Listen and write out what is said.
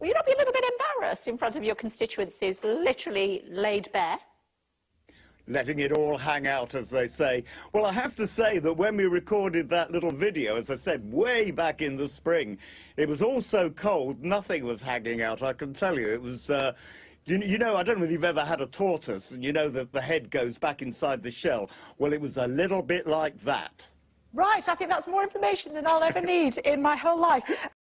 Will you not be a little bit embarrassed in front of your constituencies, literally laid bare? Letting it all hang out, as they say. Well, I have to say that when we recorded that little video, as I said, way back in the spring, it was all so cold, nothing was hanging out, I can tell you. It was, you know, I don't know if you've ever had a tortoise, and you know that the head goes back inside the shell. Well, it was a little bit like that. Right, I think that's more information than I'll ever need in my whole life.